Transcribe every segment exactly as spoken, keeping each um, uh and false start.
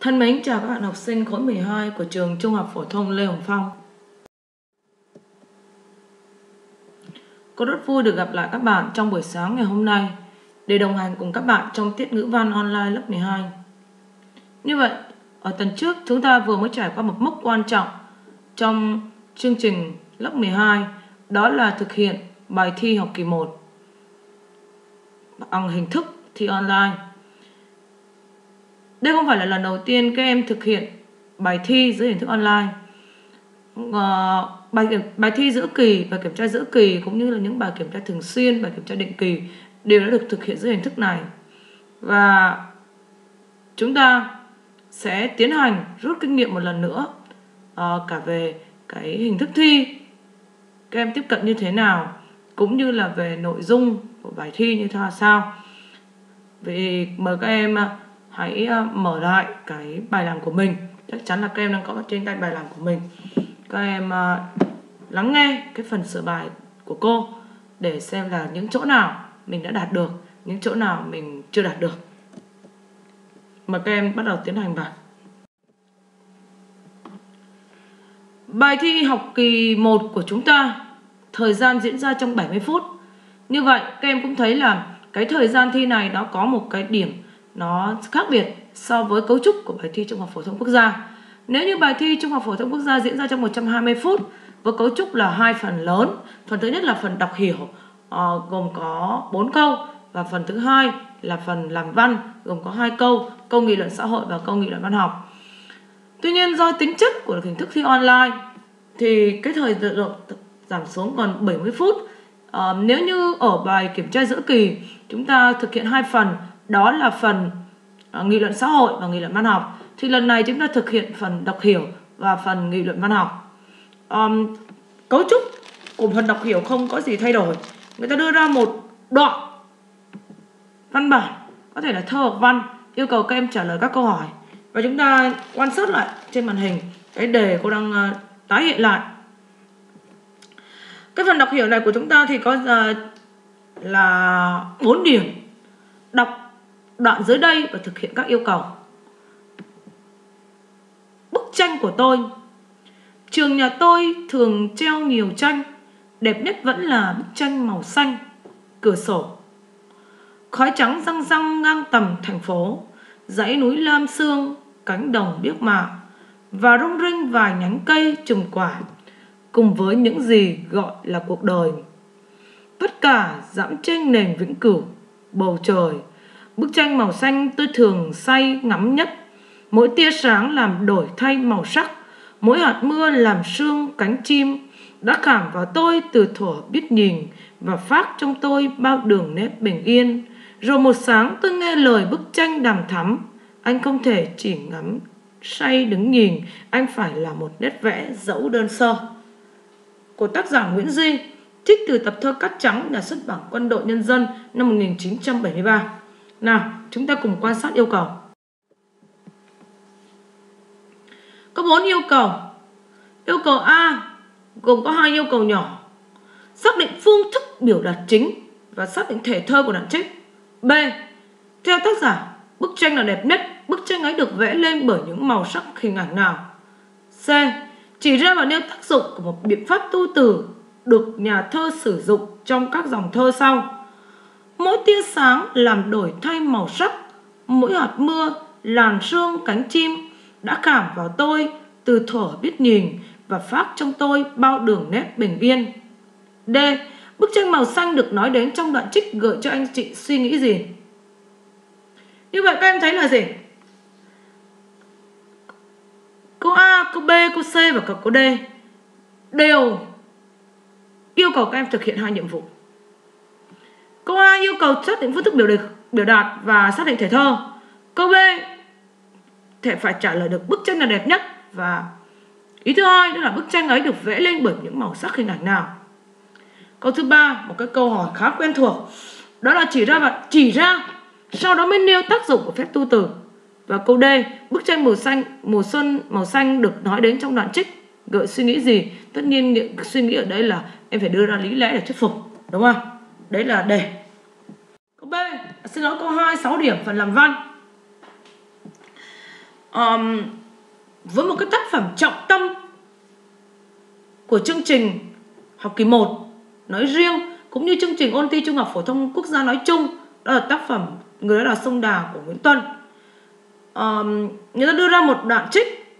Thân mến chào các bạn học sinh khối mười hai của trường Trung học phổ thông Lê Hồng Phong. Cô rất vui được gặp lại các bạn trong buổi sáng ngày hôm nay để đồng hành cùng các bạn trong tiết ngữ văn online lớp mười hai. Như vậy, ở tuần trước chúng ta vừa mới trải qua một mốc quan trọng trong chương trình lớp mười hai, đó là thực hiện bài thi học kỳ một bằng hình thức thi online. Đây không phải là lần đầu tiên các em thực hiện bài thi dưới hình thức online. À, bài, bài thi giữa kỳ, bài kiểm tra giữa kỳ cũng như là những bài kiểm tra thường xuyên, bài kiểm tra định kỳ đều đã được thực hiện dưới hình thức này. Và chúng ta sẽ tiến hành rút kinh nghiệm một lần nữa à, cả về cái hình thức thi, các em tiếp cận như thế nào, cũng như là về nội dung của bài thi như thế nào sao. Vậy mời các em hãy mở lại cái bài làm của mình. Chắc chắn là các em đang có trên tay bài làm của mình. Các em uh, lắng nghe cái phần sửa bài của cô để xem là những chỗ nào mình đã đạt được, những chỗ nào mình chưa đạt được. Mời các em bắt đầu tiến hành bài. Bài thi học kỳ một của chúng ta, thời gian diễn ra trong bảy mươi phút. Như vậy các em cũng thấy là cái thời gian thi này nó có một cái điểm nó khác biệt so với cấu trúc của bài thi Trung học phổ thông quốc gia. Nếu như bài thi Trung học phổ thông quốc gia diễn ra trong một trăm hai mươi phút với cấu trúc là hai phần lớn. Phần thứ nhất là phần đọc hiểu uh, gồm có bốn câu, và phần thứ hai là phần làm văn gồm có hai câu, câu nghị luận xã hội và câu nghị luận văn học. Tuy nhiên do tính chất của hình thức thi online thì cái thời lượng giảm xuống còn bảy mươi phút. Uh, nếu như ở bài kiểm tra giữa kỳ chúng ta thực hiện hai phần, đó là phần uh, nghị luận xã hội và nghị luận văn học, thì lần này chúng ta thực hiện phần đọc hiểu và phần nghị luận văn học. Um, cấu trúc của phần đọc hiểu không có gì thay đổi. Người ta đưa ra một đoạn văn bản, có thể là thơ hoặc văn, yêu cầu các em trả lời các câu hỏi. Và chúng ta quan sát lại trên màn hình cái đề cô đang uh, tái hiện lại. Cái phần đọc hiểu này của chúng ta thì có uh, là bốn điểm. Đọc đoạn dưới đây và thực hiện các yêu cầu. Bức tranh của tôi. Trường nhà tôi thường treo nhiều tranh, đẹp nhất vẫn là bức tranh màu xanh, cửa sổ. Khói trắng răng răng ngang tầm thành phố, dãy núi lam sương, cánh đồng biếc mạ và rung rinh vài nhánh cây trùm quả, cùng với những gì gọi là cuộc đời. Tất cả dẫm trên nền vĩnh cửu, bầu trời. Bức tranh màu xanh tôi thường say ngắm nhất. Mỗi tia sáng làm đổi thay màu sắc, mỗi hạt mưa làm sương cánh chim, đã khảm vào tôi từ thuở biết nhìn và phát trong tôi bao đường nét bình yên. Rồi một sáng tôi nghe lời bức tranh đằm thắm, anh không thể chỉ ngắm say đứng nhìn, anh phải là một nét vẽ dẫu đơn sơ. Của tác giả Nguyễn Duy, trích từ tập thơ Cát Trắng, nhà xuất bản Quân đội Nhân dân năm một nghìn chín trăm bảy mươi ba. Nào, chúng ta cùng quan sát yêu cầu. Có bốn yêu cầu. Yêu cầu A gồm có hai yêu cầu nhỏ. Xác định phương thức biểu đạt chính và xác định thể thơ của đoạn trích. B. Theo tác giả, bức tranh nào đẹp nhất, bức tranh ấy được vẽ lên bởi những màu sắc hình ảnh nào. C. Chỉ ra và nêu tác dụng của một biện pháp tu từ được nhà thơ sử dụng trong các dòng thơ sau. Mỗi tia sáng làm đổi thay màu sắc, mỗi hạt mưa làn sương cánh chim, đã khảm vào tôi từ thuở biết nhìn và phát trong tôi bao đường nét bình yên. D. Bức tranh màu xanh được nói đến trong đoạn trích gợi cho anh chị suy nghĩ gì? Như vậy các em thấy là gì? Câu A, câu B, câu C và cả câu D đều yêu cầu các em thực hiện hai nhiệm vụ. Câu A yêu cầu xác định phương thức biểu, biểu đạt và xác định thể thơ. Câu B thể phải trả lời được bức tranh là đẹp nhất, và ý thứ hai đó là bức tranh ấy được vẽ lên bởi những màu sắc hình ảnh nào. Câu thứ ba, một cái câu hỏi khá quen thuộc, đó là chỉ ra và chỉ ra, sau đó mới nêu tác dụng của phép tu từ. Và câu D, bức tranh màu xanh, mùa xuân màu xanh được nói đến trong đoạn trích gợi suy nghĩ gì? Tất nhiên suy nghĩ ở đây là em phải đưa ra lý lẽ để thuyết phục, đúng không? Đấy là đề. Câu B, xin lỗi câu hai, sáu điểm phần làm văn. um, với một cái tác phẩm trọng tâm của chương trình học kỳ một nói riêng, cũng như chương trình ôn thi Trung học phổ thông quốc gia nói chung, đó là tác phẩm Người Lái Đò Sông Đà của Nguyễn Tuân. um, Người ta đưa ra một đoạn trích: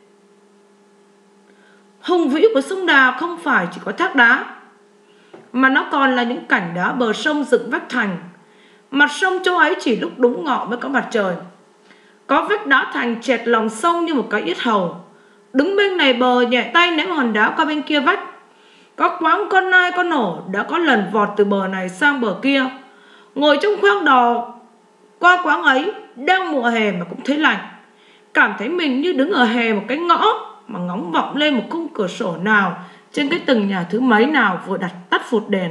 hùng vĩ của sông Đà không phải chỉ có thác đá, mà nó còn là những cảnh đá bờ sông dựng vách thành. Mặt sông chỗ ấy chỉ lúc đúng ngọ mới có mặt trời. Có vách đá thành chẹt lòng sông như một cái yết hầu. Đứng bên này bờ nhẹ tay ném hòn đá qua bên kia vách. Có quãng con nai con nổ đã có lần vọt từ bờ này sang bờ kia. Ngồi trong khoang đò qua quãng ấy, đang mùa hè mà cũng thấy lạnh, cảm thấy mình như đứng ở hè một cái ngõ mà ngóng vọng lên một khung cửa sổ nào trên cái tầng nhà thứ mấy nào vừa đặt tắt phụt đèn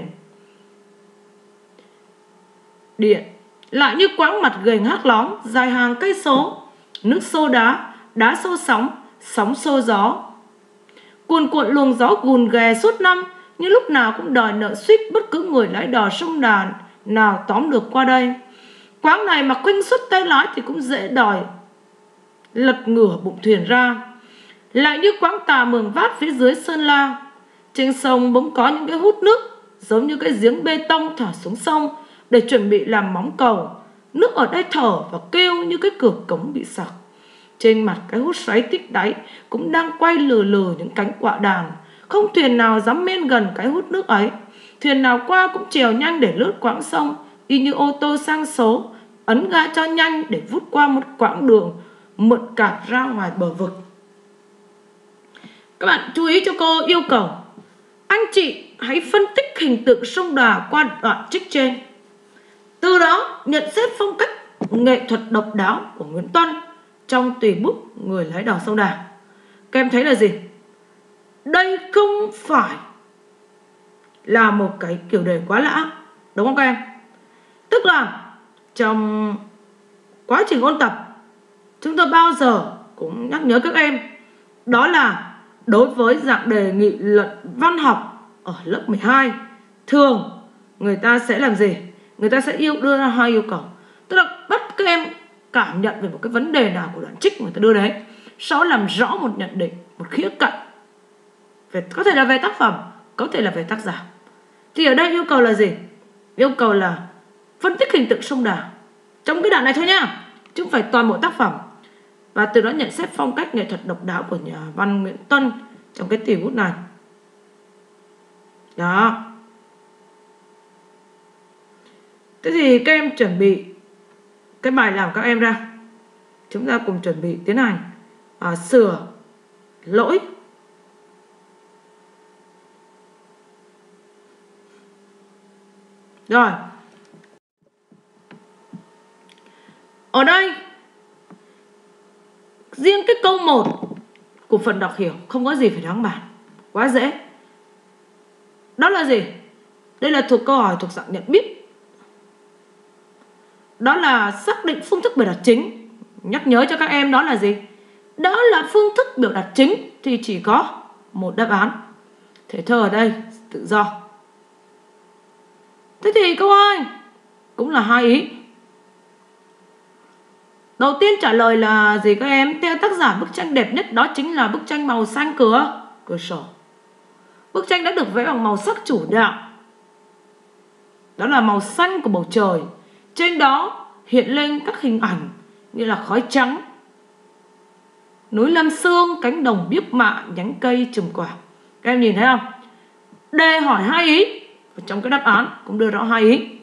điện, lại như quãng mặt gềnh hắc lóm dài hàng cây số, nước xô đá, đá xô sóng, sóng xô gió, cuồn cuộn luồng gió gùn ghè suốt năm, như lúc nào cũng đòi nợ suýt bất cứ người lái đò sông Đà nào tóm được qua đây. Quãng này mà khuynh xuất tay lái thì cũng dễ đòi lật ngửa bụng thuyền ra. Lại như quãng Tà Mường Vát phía dưới Sơn La, trên sông bỗng có những cái hút nước giống như cái giếng bê tông thả xuống sông để chuẩn bị làm móng cầu. Nước ở đây thở và kêu như cái cửa cống bị sặc. Trên mặt cái hút xoáy tích đáy cũng đang quay lừ lừ những cánh quạ đàn. Không thuyền nào dám men gần cái hút nước ấy. Thuyền nào qua cũng trèo nhanh để lướt quãng sông, y như ô tô sang số, ấn ga cho nhanh để vút qua một quãng đường mượn cạp ra ngoài bờ vực. Các bạn chú ý cho cô yêu cầu anh chị hãy phân tích hình tượng sông Đà qua đoạn trích trên. Từ đó nhận xét phong cách nghệ thuật độc đáo của Nguyễn Tuân trong tùy bút Người Lái Đò Sông Đà. Các em thấy là gì? Đây không phải là một cái kiểu đề quá lạ, đúng không các em? Tức là trong quá trình ôn tập, chúng tôi bao giờ cũng nhắc nhớ các em, đó là đối với dạng đề nghị luận văn học ở lớp mười hai, thường người ta sẽ làm gì? Người ta sẽ yêu đưa ra hai yêu cầu. Tức là bắt các em cảm nhận về một cái vấn đề nào của đoạn trích người ta đưa đấy, sau đó làm rõ một nhận định, một khía cạnh về, có thể là về tác phẩm, có thể là về tác giả. Thì ở đây yêu cầu là gì? Yêu cầu là phân tích hình tượng sông Đà trong cái đoạn này thôi nhá, chứ không phải toàn bộ tác phẩm. Và từ đó nhận xét phong cách nghệ thuật độc đáo của nhà văn Nguyễn Tuân trong cái tỉ bút này. Đó. Thế thì các em chuẩn bị cái bài làm các em ra. Chúng ta cùng chuẩn bị tiến hành à, sửa lỗi. Rồi. Ở đây riêng cái câu một của phần đọc hiểu không có gì phải đáng bàn, quá dễ. Đó là gì? Đây là thuộc câu hỏi thuộc dạng nhận biết. Đó là xác định phương thức biểu đạt chính. Nhắc nhớ cho các em đó là gì? Đó là phương thức biểu đạt chính thì chỉ có một đáp án. Thể thơ ở đây tự do. Thế thì câu hai cũng là hai ý. Đầu tiên trả lời là gì các em? Theo tác giả, bức tranh đẹp nhất đó chính là bức tranh màu xanh cửa cửa sổ. Bức tranh đã được vẽ bằng màu sắc chủ đạo, đó là màu xanh của bầu trời. Trên đó hiện lên các hình ảnh như là khói trắng, núi Lâm Sương, cánh đồng biếc mạ, nhánh cây trùm quả. Các em nhìn thấy không? Đề hỏi hai ý, và trong cái đáp án cũng đưa rõ hai ý.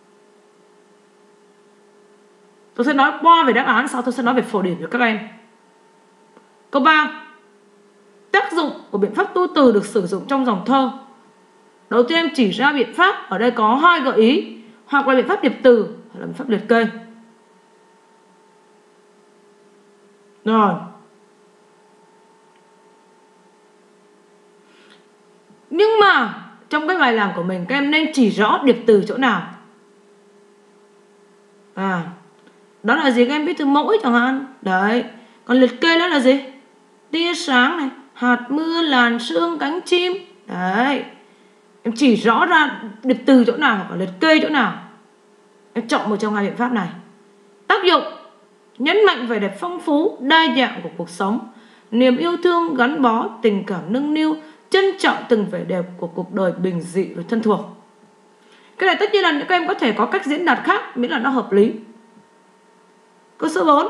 Tôi sẽ nói qua về đáp án, sau tôi sẽ nói về phổ điểm cho các em. Câu ba. Tác dụng của biện pháp tu từ được sử dụng trong dòng thơ. Đầu tiên em chỉ ra biện pháp, ở đây có hai gợi ý, hoặc là biện pháp điệp từ, hoặc là biện pháp liệt kê. Rồi. Nhưng mà trong cái bài làm của mình các em nên chỉ rõ điệp từ chỗ nào. À, đó là gì các em biết từ mỗi chẳng hạn. Đấy. Còn liệt kê đó là gì? Tia sáng này, hạt mưa, làn sương, cánh chim. Đấy. Em chỉ rõ ra điệp từ chỗ nào hoặc là liệt kê chỗ nào. Em chọn một trong hai biện pháp này. Tác dụng nhấn mạnh vẻ đẹp phong phú, đa dạng của cuộc sống, niềm yêu thương, gắn bó, tình cảm nâng niu, trân trọng từng vẻ đẹp của cuộc đời bình dị và thân thuộc. Cái này tất nhiên là các em có thể có cách diễn đạt khác, miễn là nó hợp lý. Câu số bốn.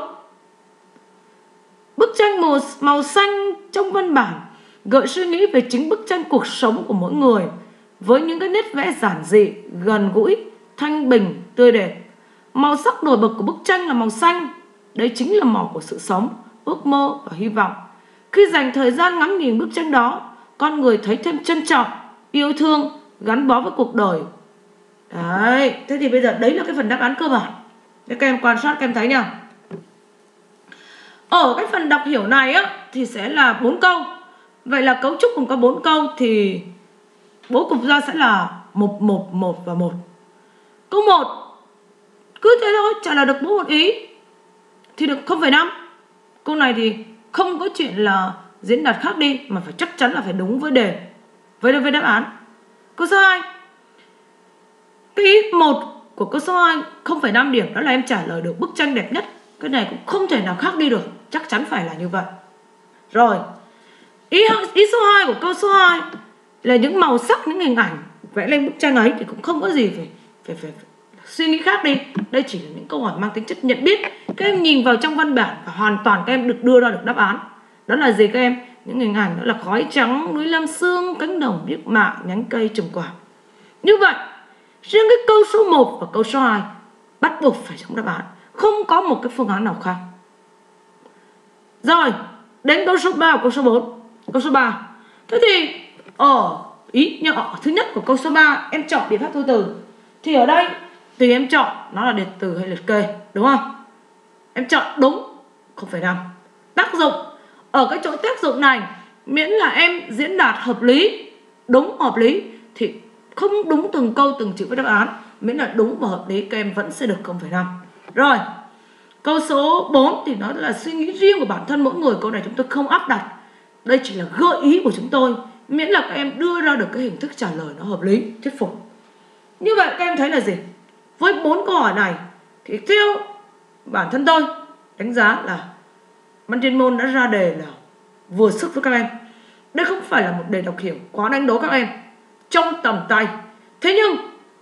Bức tranh màu, màu xanh trong văn bản gợi suy nghĩ về chính bức tranh cuộc sống của mỗi người, với những cái nét vẽ giản dị, gần gũi, thanh bình, tươi đẹp. Màu sắc nổi bật của bức tranh là màu xanh. Đấy chính là màu của sự sống, ước mơ và hy vọng. Khi dành thời gian ngắm nhìn bức tranh đó, con người thấy thêm trân trọng, yêu thương, gắn bó với cuộc đời. Đấy, thế thì bây giờ đấy là cái phần đáp án cơ bản. Để các em quan sát, các em thấy nha. Ở cái phần đọc hiểu này á thì sẽ là bốn câu. Vậy là cấu trúc cùng có bốn câu thì bố cục ra sẽ là một, một, một và một. Câu một cứ thế thôi, trả lời được bố một ý thì được không phẩy năm. Câu này thì không có chuyện là diễn đạt khác đi, mà phải chắc chắn là phải đúng với đề, với với đáp án. Câu số hai, cái ý một của câu số hai không phẩy năm điểm, đó là em trả lời được bức tranh đẹp nhất. Cái này cũng không thể nào khác đi được, chắc chắn phải là như vậy. Rồi, ý, ý số hai của câu số hai là những màu sắc, những hình ảnh vẽ lên bức tranh ấy thì cũng không có gì phải, phải, phải, phải suy nghĩ khác đi. Đây chỉ là những câu hỏi mang tính chất nhận biết. Các em nhìn vào trong văn bản và hoàn toàn các em được đưa ra được đáp án. Đó là gì các em? Những hình ảnh đó là khói trắng, núi lam sương, cánh đồng biếc mạ, nhánh cây trồng quả. Như vậy, riêng cái câu số một và câu số hai bắt buộc phải trong đáp án, không có một cái phương án nào khác. Rồi, đến câu số ba và câu số bốn. Câu số ba. Thế thì ở ý nhỏ thứ nhất của câu số ba em chọn biện pháp thu từ. Thì ở đây tùy em chọn nó là điệt từ hay liệt kê, đúng không? Em chọn đúng không phẩy năm. Tác dụng, ở cái chỗ tác dụng này, miễn là em diễn đạt hợp lý, đúng hợp lý thì không đúng từng câu từng chữ với đáp án, miễn là đúng và hợp lý các em vẫn sẽ được không phẩy năm. Rồi, câu số bốn thì nó là suy nghĩ riêng của bản thân mỗi người. Câu này chúng tôi không áp đặt, đây chỉ là gợi ý của chúng tôi, miễn là các em đưa ra được cái hình thức trả lời nó hợp lý, thuyết phục. Như vậy các em thấy là gì? Với bốn câu hỏi này thì theo bản thân tôi đánh giá là ban chuyên môn đã ra đề là vừa sức với các em. Đây không phải là một đề đọc hiểu quá đánh đố các em, trong tầm tay. Thế nhưng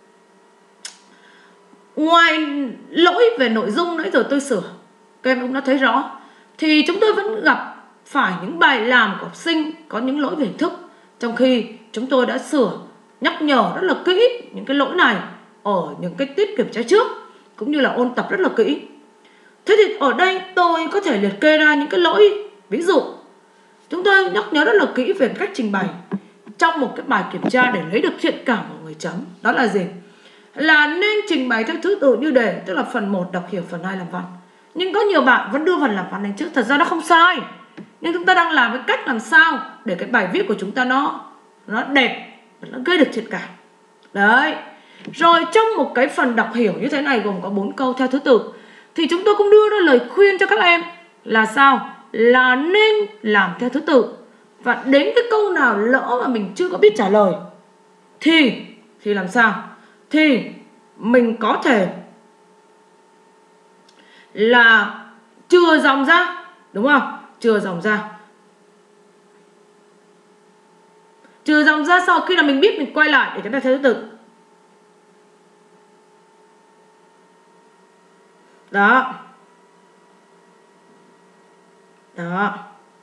ngoài lỗi về nội dung nãy giờ tôi sửa, các em cũng đã thấy rõ, thì chúng tôi vẫn gặp phải những bài làm của học sinh có những lỗi về hình thức, trong khi chúng tôi đã sửa, nhắc nhở rất là kỹ những cái lỗi này ở những cái tiết kiểm tra trước, cũng như là ôn tập rất là kỹ. Thế thì ở đây tôi có thể liệt kê ra những cái lỗi. Ví dụ, chúng tôi nhắc nhớ rất là kỹ về cách trình bày trong một cái bài kiểm tra để lấy được thiện cảm của người chấm. Đó là gì? Là nên trình bày theo thứ tự như đề, tức là phần một đọc hiểu, phần hai làm văn. Nhưng có nhiều bạn vẫn đưa phần làm văn lên trước. Thật ra nó không sai, nhưng chúng ta đang làm cái cách làm sao để cái bài viết của chúng ta nó nó đẹp, nó gây được thiện cảm. Đấy. Rồi trong một cái phần đọc hiểu như thế này gồm có bốn câu theo thứ tự, thì chúng tôi cũng đưa ra lời khuyên cho các em là sao? Là nên làm theo thứ tự. Và đến cái câu nào lỡ mà mình chưa có biết trả lời Thì Thì làm sao? Thì mình có thể là chừa dòng ra, đúng không? Chừa dòng ra Chừa dòng ra sau khi là mình biết mình quay lại để chúng ta theo thứ tự. Đó. Đó.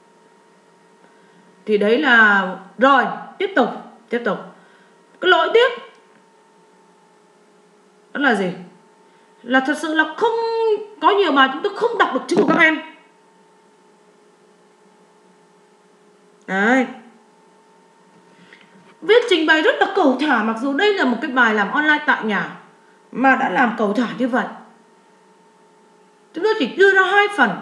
Thì đấy là... Rồi, tiếp tục. Tiếp tục. Cái lỗi tiếp đó là gì? Là thật sự là không... Có nhiều bài chúng tôi không đọc được chữ của các em. Đấy. Viết trình bày rất là cầu thả, mặc dù đây là một cái bài làm online tại nhà mà đã làm cầu thả như vậy. Chúng tôi chỉ đưa ra hai phần.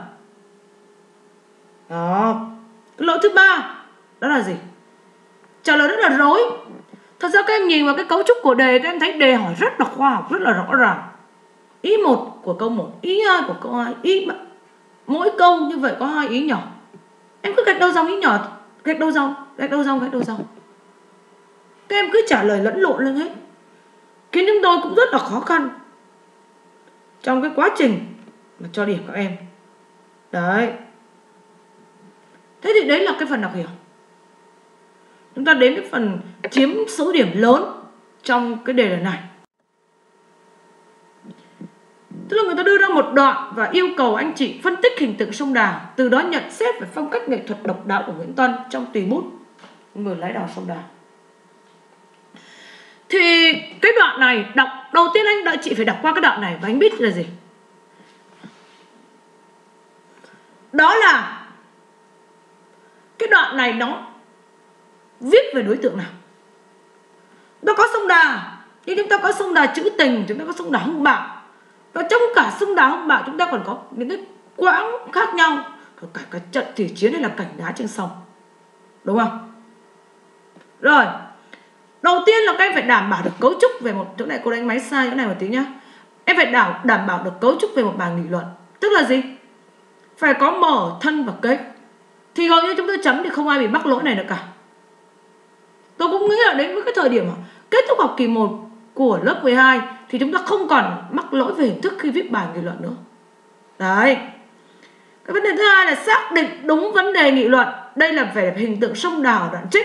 Đó. Cái lỗi thứ ba đó là gì? Trả lời rất là rối. Thật ra các em nhìn vào cái cấu trúc của đề, các em thấy đề hỏi rất là khoa học, rất là rõ ràng. Ý một của câu một, ý hai của câu hai, ý mà mỗi câu như vậy có hai ý nhỏ. Em cứ gạch đầu dòng ý nhỏ, gạch đầu dòng, gạch đầu dòng, gạch đầu dòng. Các em cứ trả lời lẫn lộn lên hết, khiến chúng tôi cũng rất là khó khăn trong cái quá trình mà cho điểm các em. Đấy. Thế thì đấy là cái phần đọc hiểu. Chúng ta đến cái phần chiếm số điểm lớn trong cái đề lần này. Tức là người ta đưa ra một đoạn và yêu cầu anh chị phân tích hình tượng sông Đà, từ đó nhận xét về phong cách nghệ thuật độc đáo của Nguyễn Tuân trong tùy bút Người lái đò sông Đà. Thì cái đoạn này đọc, đầu tiên anh đợi chị phải đọc qua cái đoạn này và anh biết là gì. Đó là cái đoạn này nó viết về đối tượng nào. Nó có sông Đà, nhưng chúng ta có sông Đà trữ tình, chúng ta có sông Đà hung bạo. Và trong cả sông Đà hung bạo chúng ta còn có những cái quãng khác nhau, cả cái trận thủy chiến hay là cảnh đá trên sông. Đúng không? Rồi, đầu tiên là các em phải đảm bảo được cấu trúc về một, chỗ này cô đánh máy sai chỗ này một tí nhá. Em phải đảm, đảm bảo được cấu trúc về một bài nghị luận. Tức là gì? Phải có mở, thân và kết. Thì hầu như chúng tôi chấm thì không ai bị mắc lỗi này nữa cả. Tôi cũng nghĩ là đến với cái thời điểm kết thúc học kỳ một của lớp mười hai thì chúng ta không còn mắc lỗi về hình thức khi viết bài nghị luận nữa. Đấy. Cái vấn đề thứ hai là xác định đúng vấn đề nghị luận. Đây là về hình tượng sông Đà ở đoạn trích.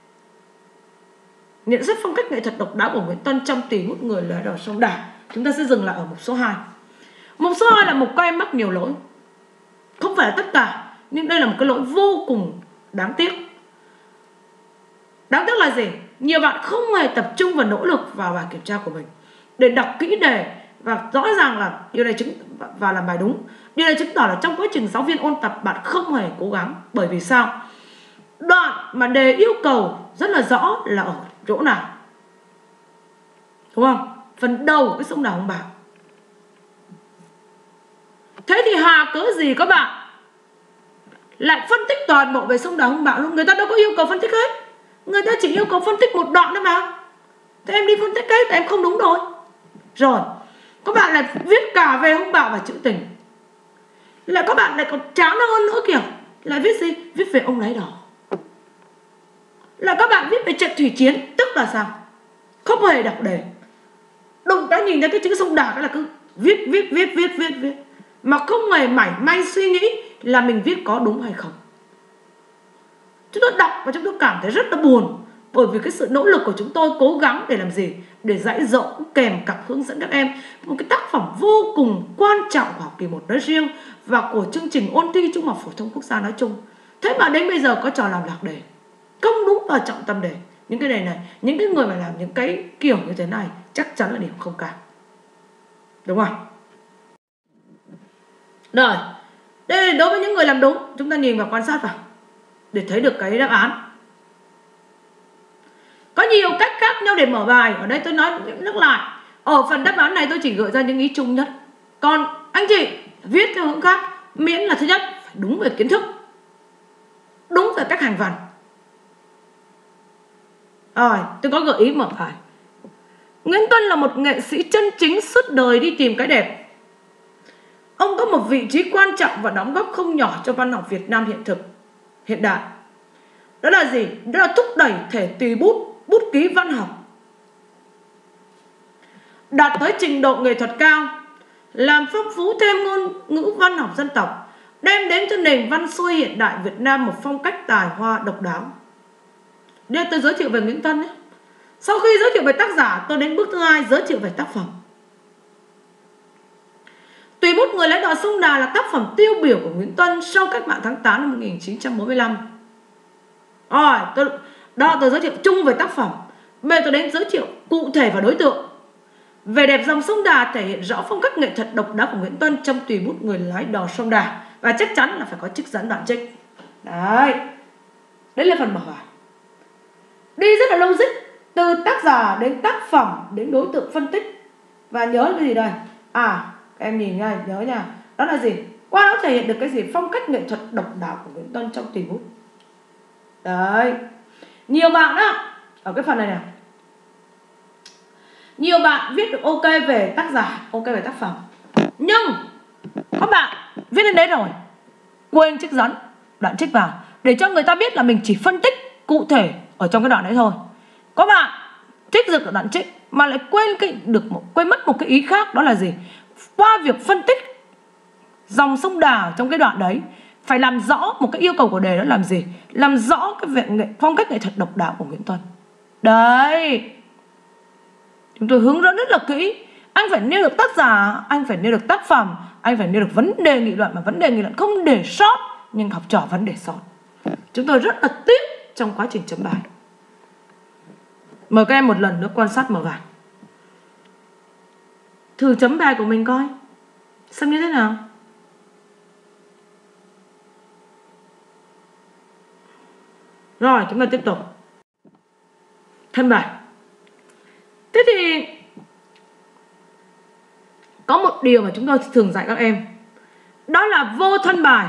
Nhận xét phong cách nghệ thuật độc đáo của Nguyễn Tuân trong tùy bút Người lái đò sông Đà. Chúng ta sẽ dừng lại ở mục số hai. Mục số hai là mục các em mắc nhiều lỗi. Không phải là tất cả, nhưng đây là một cái lỗi vô cùng đáng tiếc. Đáng tiếc là gì? Nhiều bạn không hề tập trung và nỗ lực vào bài kiểm tra của mình để đọc kỹ đề, và rõ ràng là điều này chứng và làm bài đúng. Điều này chứng tỏ là trong quá trình giáo viên ôn tập bạn không hề cố gắng. Bởi vì sao? Đoạn mà đề yêu cầu rất là rõ là ở chỗ nào, đúng không? Phần đầu của cái sông Đà hung bạo. Thế thì hà cớ gì các bạn lại phân tích toàn bộ về sông Đà hung bạo luôn? Người ta đâu có yêu cầu phân tích hết. Người ta chỉ yêu cầu phân tích một đoạn thôi mà. Thế em đi phân tích hết, em không đúng rồi. Rồi, các bạn lại viết cả về hung bạo và trữ tình. Lại các bạn lại còn chán hơn nữa kìa. Lại viết gì? Viết về ông lái đò. Là các bạn viết về trận thủy chiến. Tức là sao? Không hề đọc đề. Đụng đã nhìn thấy cái chữ sông Đà cái là cứ viết, viết, viết, viết, viết, viết. Mà không hề mảy may suy nghĩ là mình viết có đúng hay không. Chúng tôi đọc và chúng tôi cảm thấy rất là buồn. Bởi vì cái sự nỗ lực của chúng tôi cố gắng để làm gì? Để dạy dỗ kèm cặp hướng dẫn các em một cái tác phẩm vô cùng quan trọng của học kỳ một nói riêng và của chương trình ôn thi Trung học phổ thông quốc gia nói chung. Thế mà đến bây giờ có trò làm lạc đề, không đúng vào trọng tâm đề. Những cái đề này, những cái người mà làm những cái kiểu như thế này chắc chắn là điểm không cao. Đúng không? Rồi, đây là đối với những người làm đúng. Chúng ta nhìn và quan sát vào để thấy được cái đáp án. Có nhiều cách khác nhau để mở bài. Ở đây tôi nói nhắc lại, ở phần đáp án này tôi chỉ gợi ra những ý chung nhất. Còn anh chị viết theo hướng khác, miễn là thứ nhất phải đúng về kiến thức, đúng về cách hành văn. Rồi, tôi có gợi ý mở bài. Nguyễn Tuân là một nghệ sĩ chân chính suốt đời đi tìm cái đẹp. Ông có một vị trí quan trọng và đóng góp không nhỏ cho văn học Việt Nam hiện thực, hiện đại. Đó là gì? Đó là thúc đẩy thể tùy bút, bút ký văn học đạt tới trình độ nghệ thuật cao, làm phong phú thêm ngôn ngữ văn học dân tộc, đem đến cho nền văn xuôi hiện đại Việt Nam một phong cách tài hoa độc đáo. Đây tôi giới thiệu về Nguyễn Tuân ấy. Sau khi giới thiệu về tác giả, tôi đến bước thứ hai, giới thiệu về tác phẩm. Tùy bút Người lái đò sông Đà là tác phẩm tiêu biểu của Nguyễn Tuân sau cách mạng tháng tám năm một nghìn chín trăm bốn mươi lăm. Rồi, tôi, đó tôi giới thiệu chung về tác phẩm. Bây giờ tôi đến giới thiệu cụ thể và đối tượng. Về đẹp dòng sông Đà thể hiện rõ phong cách nghệ thuật độc đáo của Nguyễn Tuân trong tùy bút Người lái đò sông Đà. Và chắc chắn là phải có trích dẫn đoạn trích. Đấy. Đấy là phần mở bài. Đi rất là logic, từ tác giả đến tác phẩm đến đối tượng phân tích. Và nhớ cái gì đây? À, các em nhìn nha, nhớ nha. Đó là gì? Qua đó thể hiện được cái gì? Phong cách nghệ thuật độc đáo của Nguyễn Tuân trong tùy bút. Đấy. Nhiều bạn á, ở cái phần này nè, nhiều bạn viết được ok về tác giả, ok về tác phẩm, nhưng các bạn viết đến đấy rồi quên trích dẫn đoạn trích vào để cho người ta biết là mình chỉ phân tích cụ thể ở trong cái đoạn đấy thôi. Có bạn trích được đoạn trích mà lại quên cái được một, quên mất một cái ý khác. Đó là gì? Qua việc phân tích dòng sông Đà trong cái đoạn đấy. Phải làm rõ một cái yêu cầu của đề đó làm gì? Làm rõ cái vẻ nghệ, phong cách nghệ thuật độc đáo của Nguyễn Tuân. Đấy, chúng tôi hướng dẫn rất là kỹ. Anh phải nêu được tác giả, anh phải nêu được tác phẩm, anh phải nêu được vấn đề nghị luận, mà vấn đề nghị luận không để sót, nhưng học trò vẫn để sót. Chúng tôi rất là tiếc trong quá trình chấm bài. Mời các em một lần nữa quan sát màu vàng, thử chấm bài của mình coi xem như thế nào. Rồi, chúng ta tiếp tục thân bài. Thế thì có một điều mà chúng tôi thường dạy các em, đó là vô thân bài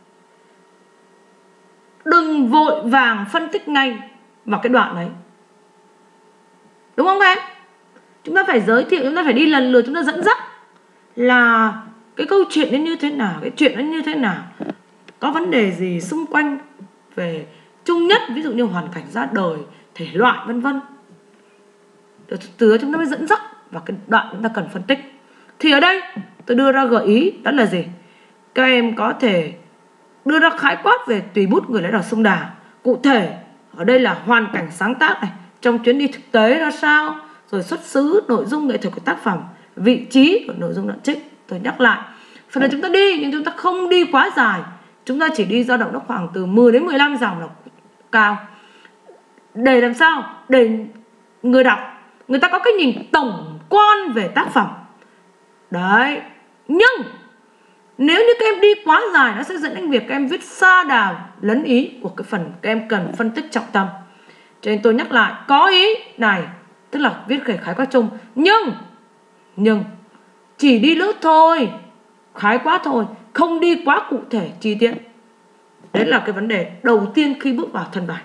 đừng vội vàng phân tích ngay vào cái đoạn đấy, đúng không em? Chúng ta phải giới thiệu, chúng ta phải đi lần lượt, chúng ta dẫn dắt là cái câu chuyện nó như thế nào, cái chuyện nó như thế nào, có vấn đề gì xung quanh về chung nhất, ví dụ như hoàn cảnh ra đời, thể loại vân vân. Từ đó chúng ta mới dẫn dắt vào cái đoạn chúng ta cần phân tích. Thì ở đây tôi đưa ra gợi ý đó là gì? Các em có thể đưa ra khái quát về tùy bút người lái đò sông Đà. Cụ thể ở đây là hoàn cảnh sáng tác này, trong chuyến đi thực tế ra sao, rồi xuất xứ, nội dung nghệ thuật của tác phẩm, vị trí của nội dung đoạn trích. Tôi nhắc lại, phần này chúng ta đi nhưng chúng ta không đi quá dài, chúng ta chỉ đi dao động nó khoảng từ mười đến mười lăm dòng là cao, để làm sao để người đọc người ta có cái nhìn tổng quan về tác phẩm đấy. Nhưng nếu như các em đi quá dài, nó sẽ dẫn đến việc các em viết sa đà lấn ý của cái phần các em cần phân tích trọng tâm. Cho nên tôi nhắc lại, có ý này tức là viết khái khái quát chung, nhưng nhưng chỉ đi lướt thôi, khái quát thôi, không đi quá cụ thể chi tiết. Đấy là cái vấn đề đầu tiên khi bước vào thân bài.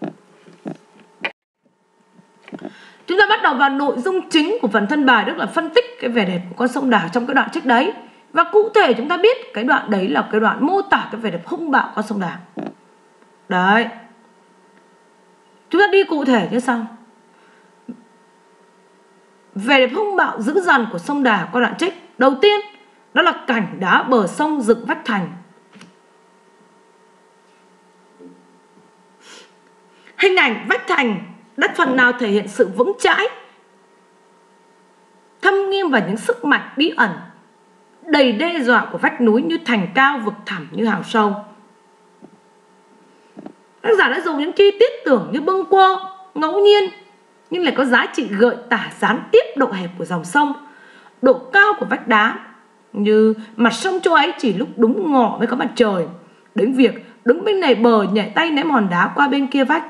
Chúng ta bắt đầu vào nội dung chính của phần thân bài, tức là phân tích cái vẻ đẹp của con sông Đà trong cái đoạn trích đấy. Và cụ thể chúng ta biết cái đoạn đấy là cái đoạn mô tả cái vẻ đẹp hung bạo con sông Đà. Đấy, chúng ta đi cụ thể như sau. Vẻ đẹp hung bạo dữ dằn của sông Đà qua đoạn trích. Đầu tiên đó là cảnh đá bờ sông dựng vách thành. Hình ảnh vách thành đã phần nào thể hiện sự vững chãi, thâm nghiêm và những sức mạnh bí ẩn đầy đe dọa của vách núi như thành cao, vực thẳm như hào sâu. Tác giả đã dùng những chi tiết tưởng như bâng quơ, ngẫu nhiên, nhưng lại có giá trị gợi tả gián tiếp độ hẹp của dòng sông, độ cao của vách đá, như mặt sông chỗ ấy chỉ lúc đúng ngọ mới có mặt trời, đến việc đứng bên này bờ nhảy tay ném hòn đá qua bên kia vách.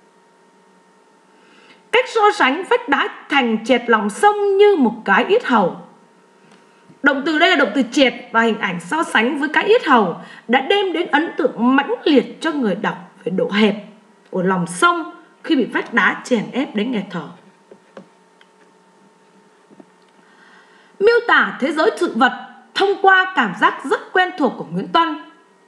Cách so sánh vách đá thành chẹt lòng sông như một cái yết hầu. Động từ đây là động từ chẹt, và hình ảnh so sánh với cái yết hầu đã đem đến ấn tượng mãnh liệt cho người đọc về độ hẹp của lòng sông khi bị vách đá chèn ép đến nghẹt thở. Miêu tả thế giới sự vật thông qua cảm giác rất quen thuộc của Nguyễn Tuân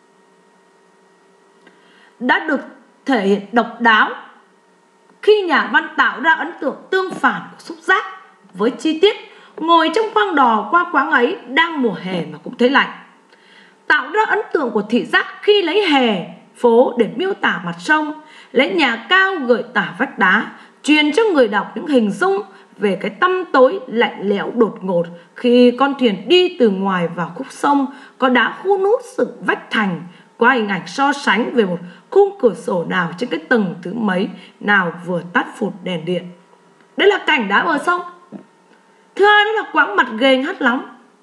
đã được thể hiện độc đáo khi nhà văn tạo ra ấn tượng tương phản của xúc giác với chi tiết ngồi trong khoang đò qua quãng ấy đang mùa hè mà cũng thấy lạnh, tạo ra ấn tượng của thị giác khi lấy hè phố để miêu tả mặt sông, lấy nhà cao gợi tả vách đá, truyền cho người đọc những hình dung về cái tăm tối lạnh lẽo đột ngột khi con thuyền đi từ ngoài vào khúc sông có đá hun hút dựng vách thành, qua hình ảnh so sánh về một khung cửa sổ nào trên cái tầng thứ mấy nào vừa tắt phụt đèn điện. Đây là cảnh đá bờ sông. Thứ hai đó là quãng mặt ghề ngắt nóng.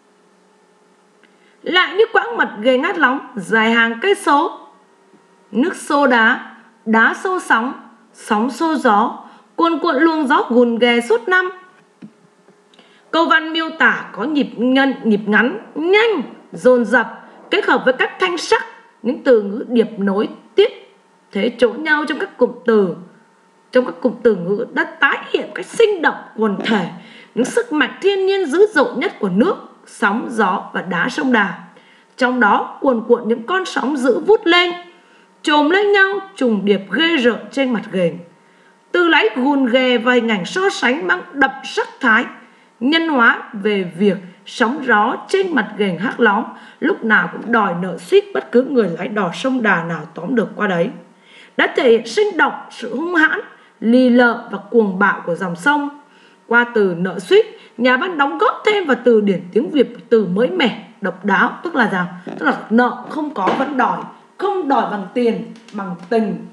Lại như quãng mặt ghề ngắt nóng dài hàng cây số, nước xô đá, đá xô sóng, sóng xô gió, cuồn cuộn luồng gió gùn ghè suốt năm. Câu văn miêu tả có nhịp ngân, nhịp ngắn, nhanh, dồn dập, kết hợp với các thanh sắc, những từ ngữ điệp nối tiếp thế chỗ nhau trong các cụm từ. Trong các cụm từ ngữ đã tái hiện cách sinh động quần thể những sức mạnh thiên nhiên dữ dội nhất của nước, sóng, gió và đá sông Đà. Trong đó cuồn cuộn những con sóng dữ vút lên, chồm lên nhau trùng điệp ghê rợn trên mặt ghềnh. Từ lấy gùn ghè và hình ảnh so sánh mang đậm sắc thái, nhân hóa về việc sóng gió trên mặt ghềnh hắc lóm, lúc nào cũng đòi nợ suýt bất cứ người lái đò sông Đà nào tóm được qua đấy. Đã thể hiện sinh động sự hung hãn, lì lợm và cuồng bạo của dòng sông. Qua từ nợ suýt, nhà văn đóng góp thêm vào từ điển tiếng Việt từ mới mẻ, độc đáo, tức là rằng tức là nợ không có vẫn đòi, không đòi bằng tiền, bằng tình,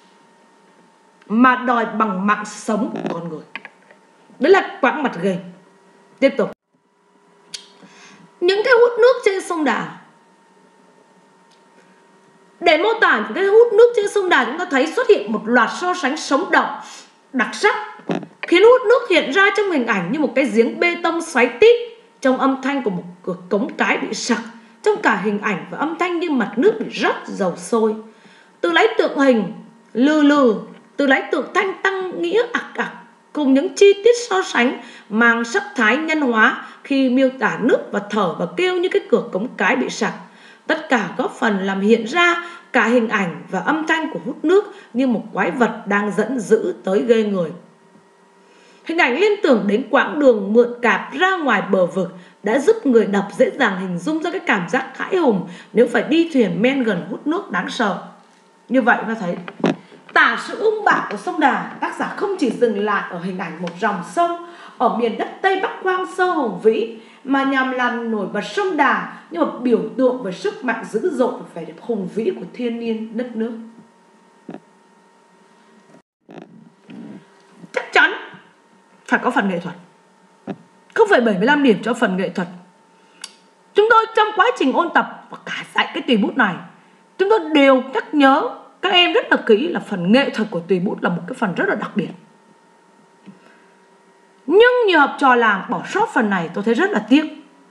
mà đòi bằng mạng sống của con người. Đấy là quãng mặt ghềnh. Tiếp tục. Những cái hút nước trên sông Đà. Để mô tả những cái hút nước trên sông Đà, chúng ta thấy xuất hiện một loạt so sánh sống động, đặc sắc, khiến hút nước hiện ra trong hình ảnh như một cái giếng bê tông xoáy tít, trong âm thanh của một cửa cống cái bị sặc, trong cả hình ảnh và âm thanh như mặt nước bị rót dầu sôi. Từ lấy tượng hình lừ lừ, từ lấy tượng thanh tăng nghĩa ặc ặc, cùng những chi tiết so sánh mang sắc thái nhân hóa khi miêu tả nước và thở và kêu như cái cửa cống cái bị sặc. Tất cả góp phần làm hiện ra cả hình ảnh và âm thanh của hút nước như một quái vật đang dẫn dữ tới ghê người. Hình ảnh liên tưởng đến quãng đường mượn cạp ra ngoài bờ vực đã giúp người đọc dễ dàng hình dung ra cái cảm giác hãi hùng nếu phải đi thuyền men gần hút nước đáng sợ. Như vậy ta thấy tả sự hung bạo của sông Đà, tác giả không chỉ dừng lại ở hình ảnh một dòng sông ở miền đất Tây Bắc hoang sơ hùng vĩ, mà nhằm làm nổi bật sông Đà như một biểu tượng về sức mạnh dữ dội và vẻ đẹp hùng vĩ của thiên nhiên đất nước. Chắc chắn phải có phần nghệ thuật. Không phải bảy mươi lăm điểm cho phần nghệ thuật. Chúng tôi trong quá trình ôn tập và cả dạy cái tùy bút này, chúng tôi đều nhắc nhớ các em rất là kỹ là phần nghệ thuật của tùy bút là một cái phần rất là đặc biệt. Nhưng nhiều học trò làng bỏ sót phần này, tôi thấy rất là tiếc.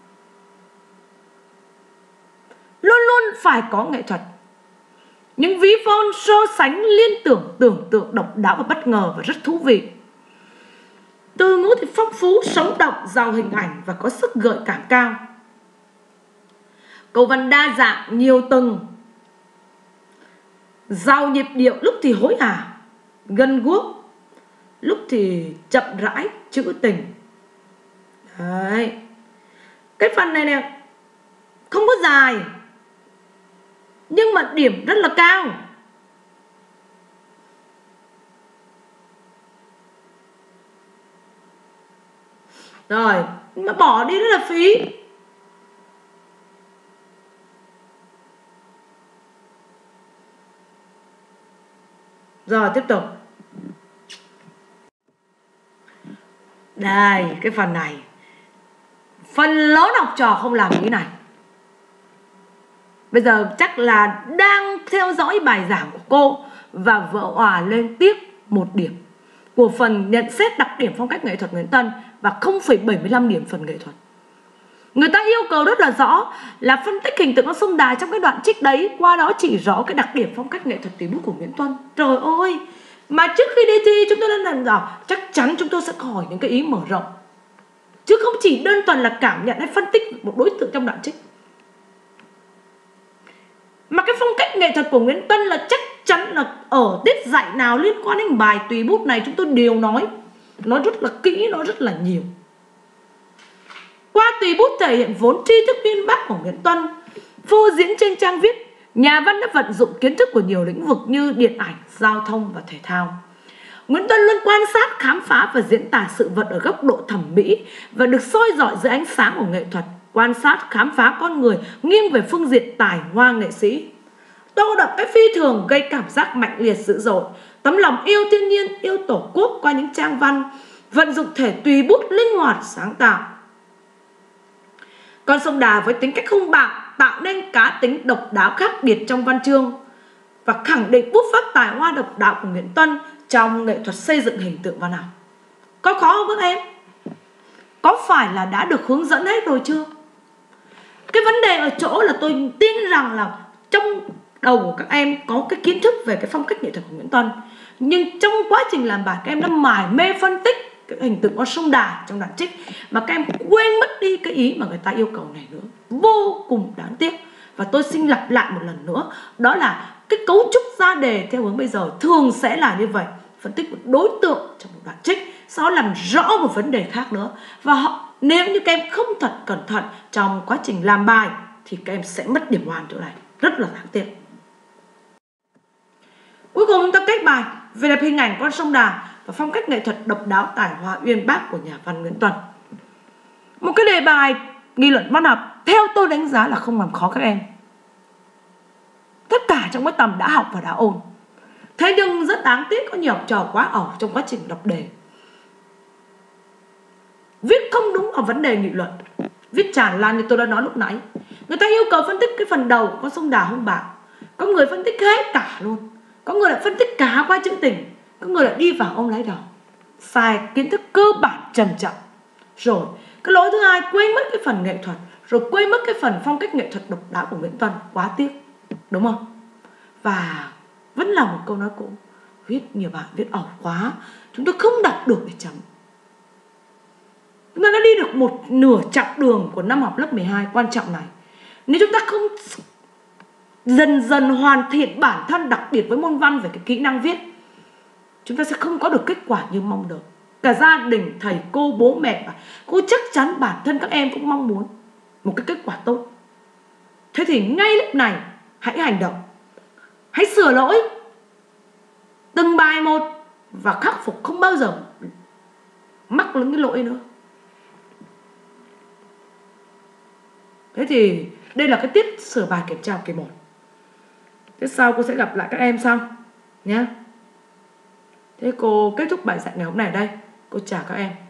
Luôn luôn phải có nghệ thuật. Những ví von so sánh liên tưởng, tưởng tượng độc đáo và bất ngờ và rất thú vị. Từ ngữ thì phong phú, sống động, giàu hình ảnh và có sức gợi cảm cao. Câu văn đa dạng, nhiều tầng, giàu nhịp điệu, lúc thì hối hả, gần guốc, lúc thì chậm rãi, trữ tình. Đấy. Cái phần này nè không có dài, nhưng mà điểm rất là cao. Rồi, mà bỏ đi rất là phí. Rồi, tiếp tục. Đây, cái phần này phần lớn học trò không làm ý này. Bây giờ chắc là đang theo dõi bài giảng của cô và vỡ òa lên tiếc một điểm của phần nhận xét đặc điểm phong cách nghệ thuật Nguyễn Tân và không phẩy bảy mươi lăm điểm phần nghệ thuật. Người ta yêu cầu rất là rõ là phân tích hình tượng của sông Đà trong cái đoạn trích đấy, qua đó chỉ rõ cái đặc điểm phong cách nghệ thuật tùy bút của Nguyễn Tuân. Trời ơi, mà trước khi đi thi chúng tôi đã làm rõ chắc chắn chúng tôi sẽ hỏi những cái ý mở rộng, chứ không chỉ đơn thuần là cảm nhận hay phân tích một đối tượng trong đoạn trích. Mà cái phong cách nghệ thuật của Nguyễn Tuân là chắc chắn là ở tiết dạy nào liên quan đến bài tùy bút này chúng tôi đều nói, nói rất là kỹ, nói rất là nhiều. Qua tùy bút thể hiện vốn tri thức uyên bác của Nguyễn Tuân, phô diễn trên trang viết, nhà văn đã vận dụng kiến thức của nhiều lĩnh vực như điện ảnh, giao thông và thể thao. Nguyễn Tuân luôn quan sát, khám phá và diễn tả sự vật ở góc độ thẩm mỹ và được soi dọi dưới ánh sáng của nghệ thuật, quan sát, khám phá con người nghiêng về phương diện tài hoa nghệ sĩ. Tô đậm cái phi thường gây cảm giác mạnh liệt dữ dội, tấm lòng yêu thiên nhiên, yêu tổ quốc qua những trang văn, vận dụng thể tùy bút linh hoạt sáng tạo. Con sông Đà với tính cách hung bạo tạo nên cá tính độc đáo khác biệt trong văn chương và khẳng định bút pháp tài hoa độc đáo của Nguyễn Tuân trong nghệ thuật xây dựng hình tượng văn học. Có khó không các em? Có phải là đã được hướng dẫn hết rồi chưa? Cái vấn đề ở chỗ là tôi tin rằng là trong đầu của các em có cái kiến thức về cái phong cách nghệ thuật của Nguyễn Tuân, nhưng trong quá trình làm bài các em đã mải mê phân tích cái hình tượng con sông Đà trong đoạn trích mà các em quên mất đi cái ý mà người ta yêu cầu này nữa. Vô cùng đáng tiếc. Và tôi xin lặp lại một lần nữa, đó là cái cấu trúc ra đề theo hướng bây giờ thường sẽ là như vậy: phân tích một đối tượng trong một đoạn trích, sau đó làm rõ một vấn đề khác nữa. Và họ Nếu như các em không thật cẩn thận trong quá trình làm bài thì các em sẽ mất điểm hoàn chỗ này, rất là đáng tiếc. Cuối cùng chúng ta kết bài về đẹp hình ảnh con sông Đà và phong cách nghệ thuật độc đáo tài hoa uyên bác của nhà văn Nguyễn Tuân. Một cái đề bài nghị luận văn học theo tôi đánh giá là không làm khó các em. Tất cả trong cái tầm đã học và đã ôn. Thế nhưng rất đáng tiếc có nhiều học trò quá ẩu trong quá trình đọc đề. Viết không đúng ở vấn đề nghị luận, viết tràn lan như tôi đã nói lúc nãy. Người ta yêu cầu phân tích cái phần đầu con sông Đà hung bạo, có người phân tích hết cả luôn, có người lại phân tích cả qua trữ tình, có người lại đi vào ông lấy đầu. Sai kiến thức cơ bản trầm trọng. Rồi cái lỗi thứ hai, quên mất cái phần nghệ thuật, rồi quên mất cái phần phong cách nghệ thuật độc đáo của Nguyễn Tuân. Quá tiếc, đúng không? Và vẫn là một câu nói cũ, viết nhiều bạn viết ẩu quá, chúng tôi không đọc được để chấm. Chúng ta đã đi được một nửa chặng đường của năm học lớp mười hai quan trọng này. Nếu chúng ta không dần dần hoàn thiện bản thân, đặc biệt với môn văn về cái kỹ năng viết, chúng ta sẽ không có được kết quả như mong được. Cả gia đình, thầy, cô, bố mẹ, cô chắc chắn bản thân các em cũng mong muốn một cái kết quả tốt. Thế thì ngay lúc này hãy hành động, hãy sửa lỗi từng bài một và khắc phục, không bao giờ mắc những cái lỗi nữa. Thế thì đây là cái tiết sửa bài kiểm tra kỳ một. Thế sau cô sẽ gặp lại các em sau nhé. Thế cô kết thúc bài dạy ngày hôm nay ở đây. Cô chào các em.